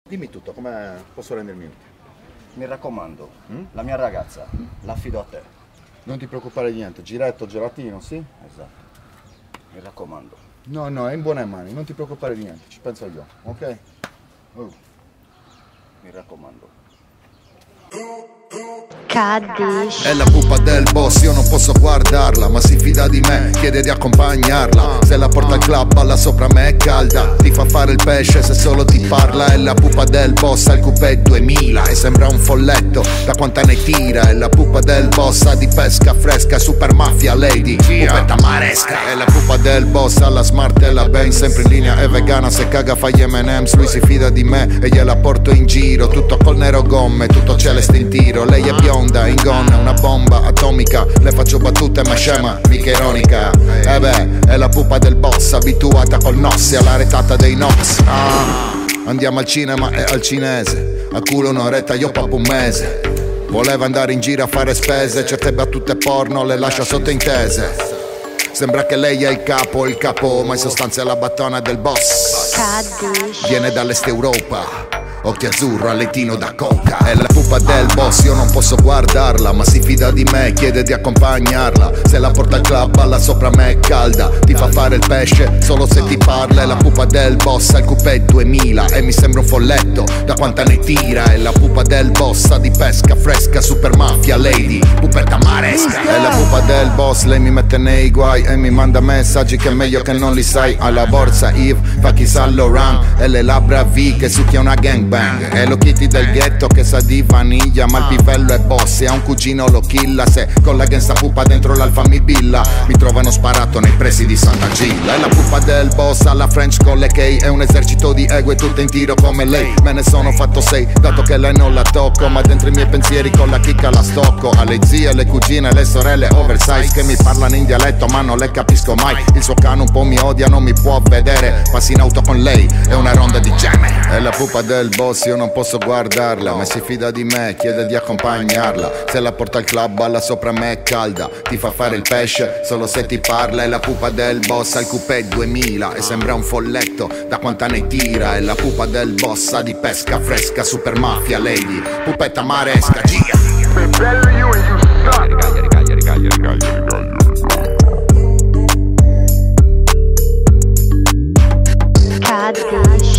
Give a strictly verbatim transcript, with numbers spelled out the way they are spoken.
Dimmi tutto, come posso rendermi utile? Mi raccomando, Mm? la mia ragazza, l'affido a te. Non ti preoccupare di niente, giretto, gelatino, sì? Esatto. Mi raccomando. No, no, è in buone mani, non ti preoccupare di niente, ci penso io, ok? Oh. Mi raccomando. Kaddish. È la pupa del boss, io non posso guardarla, ma si fida di me, chiede di accompagnarla. Se la porta al club, balla sopra me è calda, ti fa fare il pesce se solo ti parla. È la pupa del boss, ha il coupé duemila e sembra un folletto da quanta ne tira. È la pupa del boss, ha di pesca fresca, super mafia lady, pupetta maresca. È la pupa del boss, ha la smart e la Benz, sempre in linea, è vegana, se caga fa gli M and M's. Lui si fida di me e gliela porto in giro, tutto col nero gomme, tutto celeste in tiro. Lei è bionda, in gonna, una bomba atomica, le faccio battute ma scema, mica ironica. E eh beh, è la pupa del boss, abituata col nossi alla retata dei Nox. Ah, andiamo al cinema e al cinese, a culo un'oretta io papo un mese. Voleva andare in giro a fare spese, certe battute porno le lascia sottointese. Sembra che lei è il capo, il capo, ma in sostanza è la battona del boss. Kaddish. Viene dall'est Europa, occhio azzurro, alettino da coca. È la pupa del boss, io non posso guardarla, ma si fida di me, chiede di accompagnarla. Se la porta al club, balla sopra me è calda, ti fa fare il pesce solo se ti parla. È la pupa del boss, ha il coupé duemila e mi sembra un folletto da quanta ne tira. È la pupa del boss, ha di pesca fresca, super mafia lady, pupetta maresca. È la pupa del boss, lei mi mette nei guai e mi manda messaggi che è meglio che non li sai. Alla borsa Eve, fa chi sa Laurent e le labbra V che succhia una gangbang. È lo Kitty del ghetto che sa di vaniglia, ma il pivello è boss e ha un cugino lo killa. Se con la gangsta pupa dentro l'alfa mi billa, mi trovano sparato nei pressi di Santa Gilla. È la pupa del boss, alla French con le K, è un esercito di egue tutte in tiro come lei. Me ne sono fatto sei, dato che lei non la tocco, ma dentro i miei pensieri con la chicca la stocco. Alle zie, le cugine, le sorelle oversize che mi parlano in dialetto ma non le capisco mai. Il suo cane un po' mi odia, non mi può vedere, passi in auto con lei, è una ronda di gemme. È la pupa del boss, io non posso guardarla, ma si fida di me, chiede di accompagnarla. Se la porta al club, balla sopra me è calda, ti fa fare il pesce solo se ti parla. È la pupa del boss, ha il coupé duemila e sembra un folletto da quanta ne tira. È la pupa del boss, ha di pesca fresca, super mafia lady, pupetta maresca, gira. Kaddish.